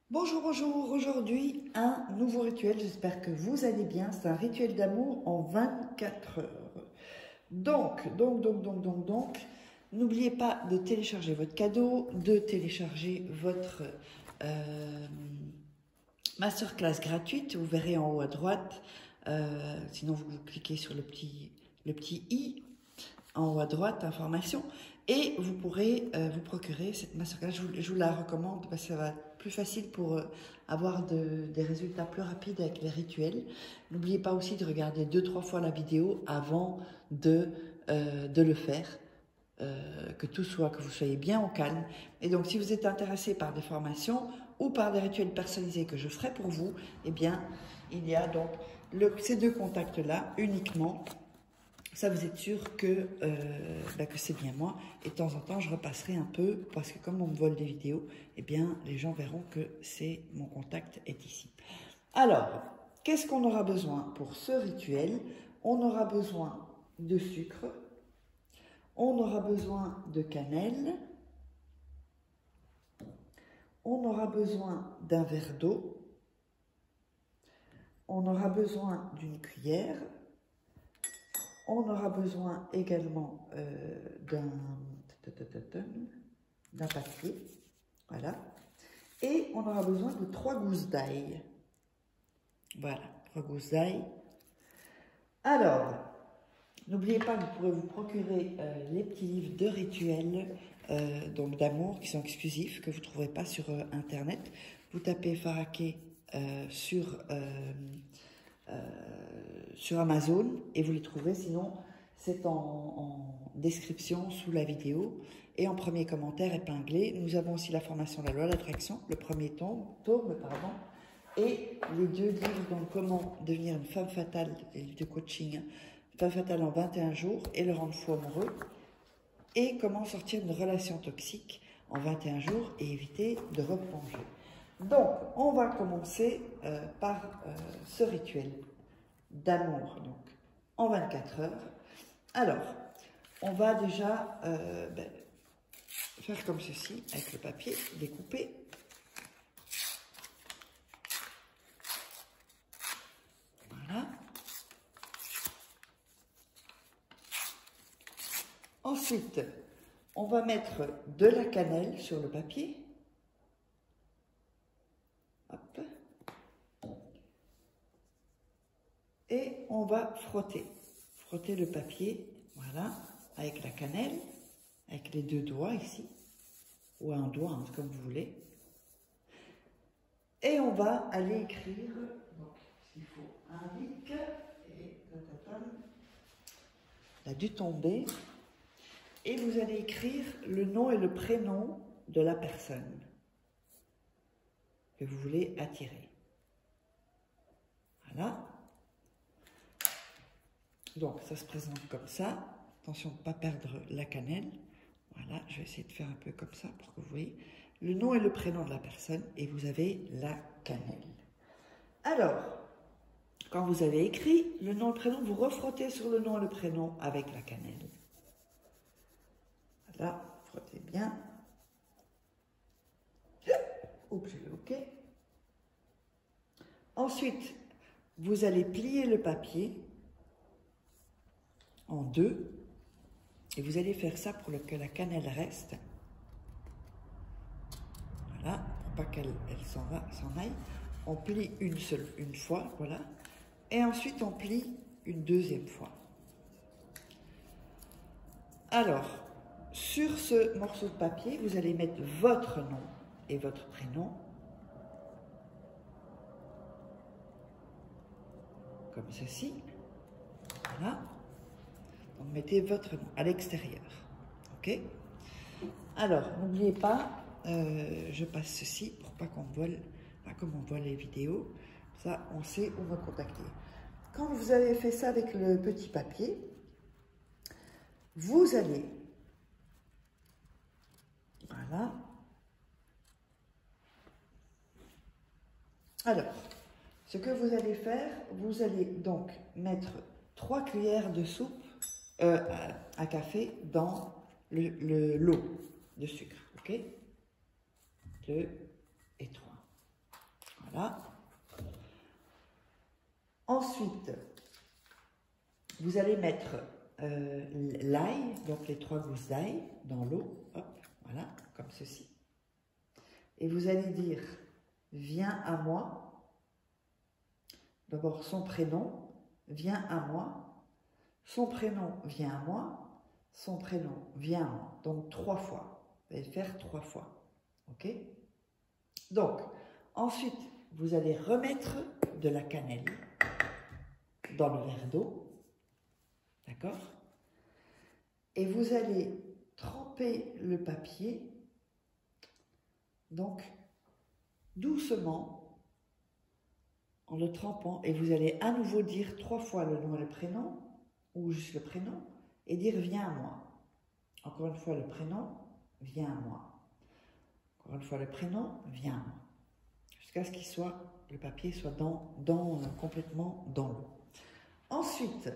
Bonjour, bonjour, aujourd'hui un nouveau rituel, j'espère que vous allez bien, c'est un rituel d'amour en 24 heures. Donc, n'oubliez pas de télécharger votre cadeau, de télécharger votre masterclass gratuite, vous verrez en haut à droite, sinon vous cliquez sur le petit i en haut à droite, information, et vous pourrez vous procurer cette masterclass. Je vous la recommande parce que ça va être plus facile pour avoir des résultats plus rapides avec les rituels. N'oubliez pas aussi de regarder 2-3 fois la vidéo avant de le faire. Que vous soyez bien au calme. Et donc, si vous êtes intéressé par des formations ou par des rituels personnalisés que je ferai pour vous, eh bien, il y a donc ces deux contacts-là uniquement. Ça, vous êtes sûr que c'est bien moi. Et de temps en temps, je repasserai un peu parce que comme on me vole des vidéos, eh bien, les gens verront que mon contact est ici. Alors, qu'est-ce qu'on aura besoin pour ce rituel? On aura besoin de sucre. On aura besoin de cannelle. On aura besoin d'un verre d'eau. On aura besoin d'une cuillère. On aura besoin également d'un papier. Voilà. Et on aura besoin de 3 gousses d'ail. Voilà, 3 gousses d'ail. Alors, n'oubliez pas que vous pourrez vous procurer les petits livres de rituels, donc d'amour, qui sont exclusifs, que vous ne trouverez pas sur Internet. Vous tapez Faraké sur Amazon et vous les trouverez, sinon c'est en description sous la vidéo et en premier commentaire épinglé. Nous avons aussi la formation La loi de l'attraction, le premier tome, et les 2 livres, donc comment devenir une femme fatale, les livres de coaching, femme fatale en 21 jours et le rendre fou amoureux, et comment sortir d'une relation toxique en 21 jours et éviter de replonger. Donc, on va commencer par ce rituel d'amour, donc en 24 heures. Alors, on va déjà faire comme ceci, avec le papier, découper. Voilà. Ensuite, on va mettre de la cannelle sur le papier. Hop. Et on va frotter le papier, voilà, avec la cannelle, avec les 2 doigts ici, ou un doigt, hein, comme vous voulez. Et on va aller écrire, donc il faut un bic, et il a dû tomber, et vous allez écrire le nom et le prénom de la personne que vous voulez attirer. Voilà. Donc, ça se présente comme ça. Attention de ne pas perdre la cannelle. Voilà, je vais essayer de faire un peu comme ça pour que vous voyez le nom et le prénom de la personne et vous avez la cannelle. Alors, quand vous avez écrit le nom et le prénom, vous refrottez sur le nom et le prénom avec la cannelle. Voilà, frottez bien. Oups, j'ai le OK. Ensuite, vous allez plier le papier en 2 et vous allez faire ça pour que la cannelle reste. Voilà, pour pas qu'elle s'en aille. On plie une fois, voilà, et ensuite on plie une 2e fois. Alors, sur ce morceau de papier, vous allez mettre votre nom et votre prénom, comme ceci, voilà. Donc, mettez votre nom à l'extérieur, ok? Alors, n'oubliez pas, je passe ceci pour pas qu'on vole, pas comme on voit les vidéos, ça, on sait où me contacter. Quand vous avez fait ça avec le petit papier, vous allez, voilà. Alors, ce que vous allez faire, vous allez donc mettre 3 cuillères de soupe à café dans l'eau de sucre, ok? 2 et 3. Voilà. Ensuite, vous allez mettre l'ail, donc les 3 gousses d'ail, dans l'eau. Hop, voilà, comme ceci. Et vous allez dire, viens à moi. D'abord son prénom, viens à moi. Son prénom, viens à moi. Son prénom, viens à moi. Donc 3 fois. Vous allez le faire 3 fois. OK? Donc, ensuite, vous allez remettre de la cannelle dans le verre d'eau. D'accord? Et vous allez tremper le papier, donc doucement, en le trempant, et vous allez à nouveau dire 3 fois le nom et le prénom, ou juste le prénom, et dire viens à moi. Encore une fois le prénom, viens à moi. Encore une fois le prénom, viens à moi. Jusqu'à ce qu'il soit, le papier soit complètement dans l'eau. Ensuite,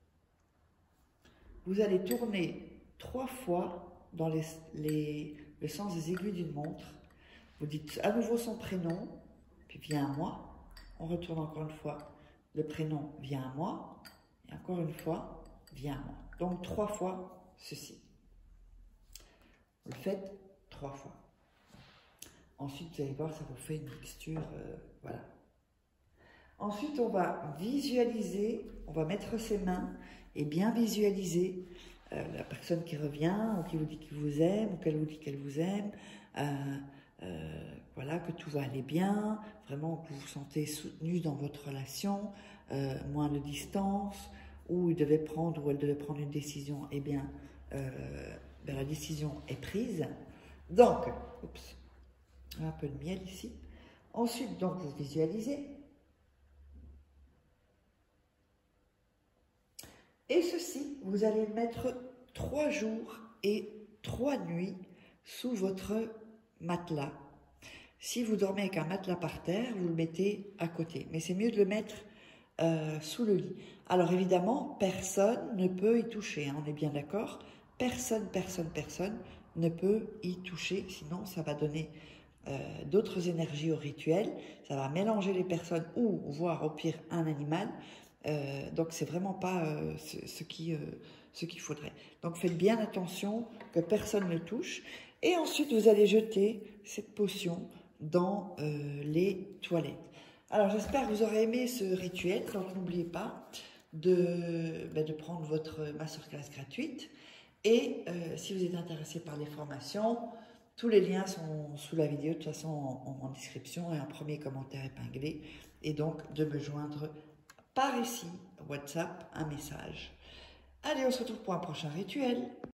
vous allez tourner 3 fois dans le sens des aiguilles d'une montre. Vous dites à nouveau son prénom, puis viens à moi. On retourne encore une fois le prénom, viens à moi. Et encore une fois, viens à moi. Donc 3 fois ceci. Vous le faites 3 fois. Ensuite, vous allez voir, ça vous fait une mixture, voilà. Ensuite, on va visualiser, on va mettre ses mains et bien visualiser la personne qui revient, ou qui vous dit qu'il vous aime, ou qu'elle vous dit qu'elle vous aime, voilà, que tout va aller bien, vraiment que vous vous sentez soutenu dans votre relation, moins de distance, où il devait prendre, ou elle devait prendre une décision, eh bien, la décision est prise. Donc, oups, un peu de miel ici. Ensuite, donc, vous visualisez. Et ceci, vous allez le mettre 3 jours et 3 nuits sous votre matelas. Si vous dormez avec un matelas par terre, vous le mettez à côté. Mais c'est mieux de le mettre sous le lit. Alors évidemment, personne ne peut y toucher, hein, on est bien d'accord. Personne ne peut y toucher, sinon ça va donner d'autres énergies au rituel. Ça va mélanger les personnes ou, voire au pire, un animal. Donc c'est vraiment pas ce qu'il faudrait. Donc faites bien attention que personne ne touche. Et ensuite vous allez jeter cette potion dans les toilettes. Alors j'espère que vous aurez aimé ce rituel. Donc n'oubliez pas de prendre votre masterclass gratuite. Et si vous êtes intéressé par les formations, tous les liens sont sous la vidéo, de toute façon en description, et en premier commentaire épinglé. Et donc de me joindre par ici, WhatsApp, un message. Allez, on se retrouve pour un prochain rituel.